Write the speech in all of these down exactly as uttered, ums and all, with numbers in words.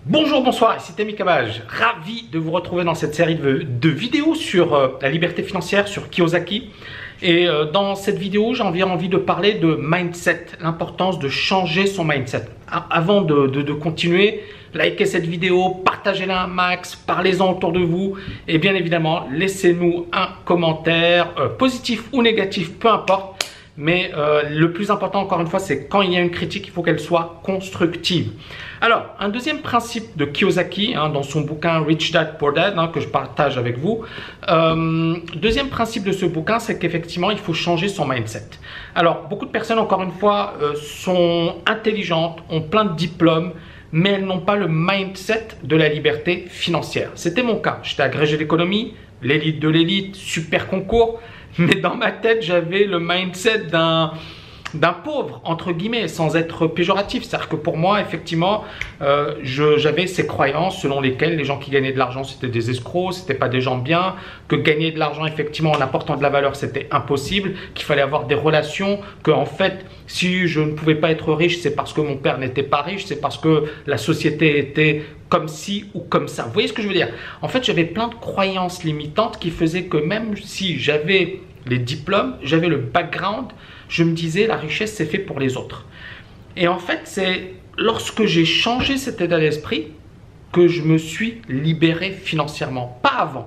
Bonjour, bonsoir, ici Temi Kabaj, ravi de vous retrouver dans cette série de, de vidéos sur euh, la liberté financière, sur Kiyosaki. Et euh, dans cette vidéo, j'ai envie, envie de parler de mindset, l'importance de changer son mindset. A avant de, de, de continuer, likez cette vidéo, partagez-la un max, parlez-en autour de vous et bien évidemment, laissez-nous un commentaire euh, positif ou négatif, peu importe. Mais euh, le plus important, encore une fois, c'est quand il y a une critique, il faut qu'elle soit constructive. Alors, un deuxième principe de Kiyosaki, hein, dans son bouquin Rich Dad Poor Dad, hein, que je partage avec vous, euh, deuxième principe de ce bouquin, c'est qu'effectivement, il faut changer son mindset. Alors, beaucoup de personnes, encore une fois, euh, sont intelligentes, ont plein de diplômes, mais elles n'ont pas le mindset de la liberté financière. C'était mon cas. J'étais agrégé d'économie, l'élite de l'élite, super concours. Mais dans ma tête, j'avais le mindset d'un d'un pauvre, entre guillemets, sans être péjoratif. C'est-à-dire que pour moi, effectivement, euh, j'avais ces croyances selon lesquelles les gens qui gagnaient de l'argent, c'était des escrocs, c'était pas des gens bien, que gagner de l'argent, effectivement, en apportant de la valeur, c'était impossible, qu'il fallait avoir des relations, que en fait, si je ne pouvais pas être riche, c'est parce que mon père n'était pas riche, c'est parce que la société était comme ci ou comme ça. Vous voyez ce que je veux dire? En fait, j'avais plein de croyances limitantes qui faisaient que même si j'avais les diplômes, j'avais le background, je me disais la richesse c'est fait pour les autres. Et en fait, c'est lorsque j'ai changé cet état d'esprit que je me suis libéré financièrement, pas avant.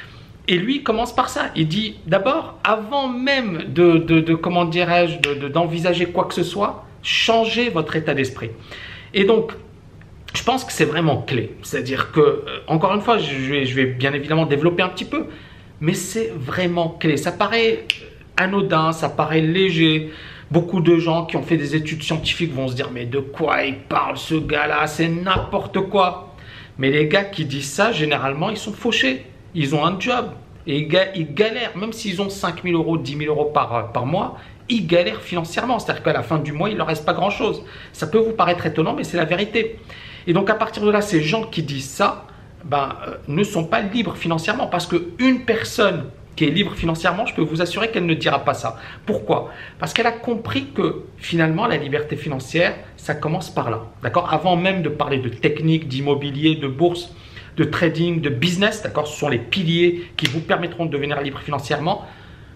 Et lui il commence par ça, il dit d'abord, avant même de, de, de comment dirais-je, de, d'envisager quoi que ce soit, changez votre état d'esprit. Et donc, je pense que c'est vraiment clé. C'est-à-dire que, euh, encore une fois, je vais, je vais bien évidemment développer un petit peu, mais c'est vraiment clé. Ça paraît anodin, ça paraît léger. Beaucoup de gens qui ont fait des études scientifiques vont se dire « Mais de quoi il parle ce gars-là? C'est n'importe quoi !» Mais les gars qui disent ça, généralement, ils sont fauchés. Ils ont un job et ils, ga ils galèrent. Même s'ils ont cinq mille euros, dix mille euros par, par mois, ils galèrent financièrement. C'est-à-dire qu'à la fin du mois, il ne leur reste pas grand-chose. Ça peut vous paraître étonnant, mais c'est la vérité. Et donc, à partir de là, ces gens qui disent ça, ben, euh, ne sont pas libres financièrement. Parce qu'une personne qui est libre financièrement, je peux vous assurer qu'elle ne dira pas ça. Pourquoi? Parce qu'elle a compris que finalement, la liberté financière, ça commence par là. D'accord? Avant même de parler de technique, d'immobilier, de bourse, de trading, de business, d'accord? Ce sont les piliers qui vous permettront de devenir libre financièrement.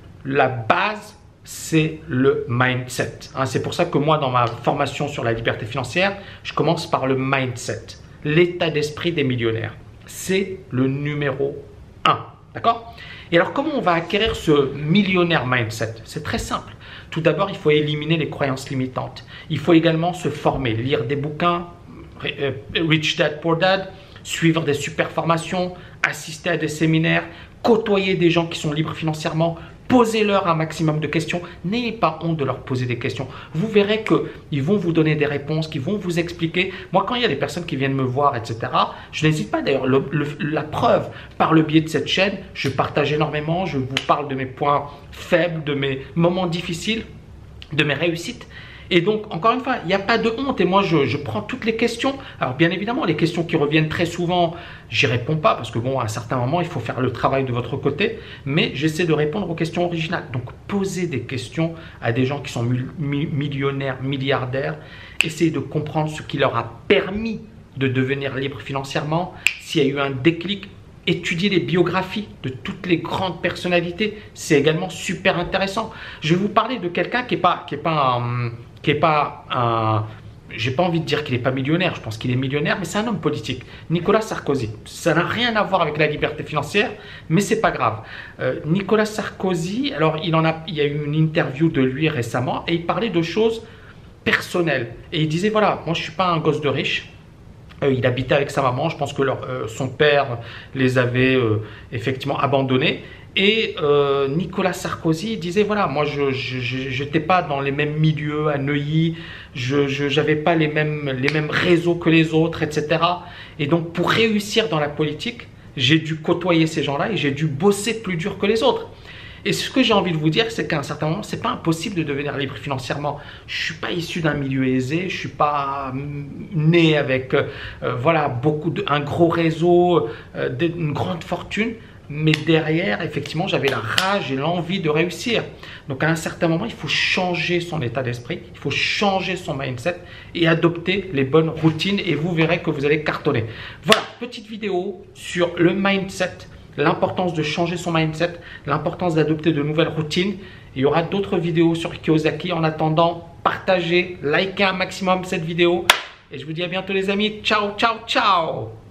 La base, c'est le mindset. Hein, c'est pour ça que moi, dans ma formation sur la liberté financière, je commence par le mindset, l'état d'esprit des millionnaires. C'est le numéro un. D'accord? Et alors, comment on va acquérir ce millionnaire mindset? C'est très simple. Tout d'abord, il faut éliminer les croyances limitantes. Il faut également se former, lire des bouquins, Rich Dad Poor Dad, suivre des super formations, assister à des séminaires, côtoyer des gens qui sont libres financièrement, posez-leur un maximum de questions. N'ayez pas honte de leur poser des questions. Vous verrez qu'ils vont vous donner des réponses, qu'ils vont vous expliquer. Moi, quand il y a des personnes qui viennent me voir, et cetera, je n'hésite pas d'ailleurs. La preuve, par le biais de cette chaîne, je partage énormément. Je vous parle de mes points faibles, de mes moments difficiles, de mes réussites. Et donc, encore une fois, il n'y a pas de honte. Et moi, je, je prends toutes les questions. Alors, bien évidemment, les questions qui reviennent très souvent, j'y réponds pas parce que, bon, à un certain moment, il faut faire le travail de votre côté. Mais j'essaie de répondre aux questions originales. Donc, posez des questions à des gens qui sont millionnaires, milliardaires. Essayez de comprendre ce qui leur a permis de devenir libre financièrement. S'il y a eu un déclic, étudier les biographies de toutes les grandes personnalités. C'est également super intéressant. Je vais vous parler de quelqu'un qui n'est pas, qui est pas un... qui n'est pas un, j'ai pas envie de dire qu'il n'est pas millionnaire, je pense qu'il est millionnaire, mais c'est un homme politique, Nicolas Sarkozy. Ça n'a rien à voir avec la liberté financière, mais c'est pas grave. Euh, Nicolas Sarkozy, alors il, en a, il y a eu une interview de lui récemment et il parlait de choses personnelles. Et il disait, voilà, moi je suis pas un gosse de riche. Euh, il habitait avec sa maman, je pense que leur, euh, son père les avait euh, effectivement abandonnés. Et euh, Nicolas Sarkozy disait, voilà, moi je n'étais pas dans les mêmes milieux à Neuilly, je n'avais pas les mêmes, les mêmes réseaux que les autres, et cetera. Et donc pour réussir dans la politique, j'ai dû côtoyer ces gens-là et j'ai dû bosser plus dur que les autres. Et ce que j'ai envie de vous dire, c'est qu'à un certain moment, ce n'est pas impossible de devenir libre financièrement. Je ne suis pas issu d'un milieu aisé, je ne suis pas né avec euh, voilà, beaucoup de, un gros réseau, euh, une grande fortune. mais derrière, effectivement, j'avais la rage et l'envie de réussir. Donc à un certain moment, il faut changer son état d'esprit, il faut changer son mindset et adopter les bonnes routines et vous verrez que vous allez cartonner. Voilà, petite vidéo sur le mindset, l'importance de changer son mindset, l'importance d'adopter de nouvelles routines. Il y aura d'autres vidéos sur Kiyosaki. En attendant, partagez, likez un maximum cette vidéo. Et je vous dis à bientôt les amis. Ciao, ciao, ciao!